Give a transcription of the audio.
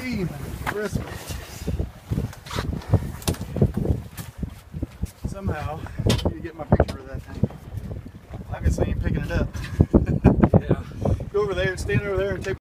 steam crisp. Somehow, I need to get my picture of that thing. I can see him picking it up. Yeah. Go over there, stand over there and take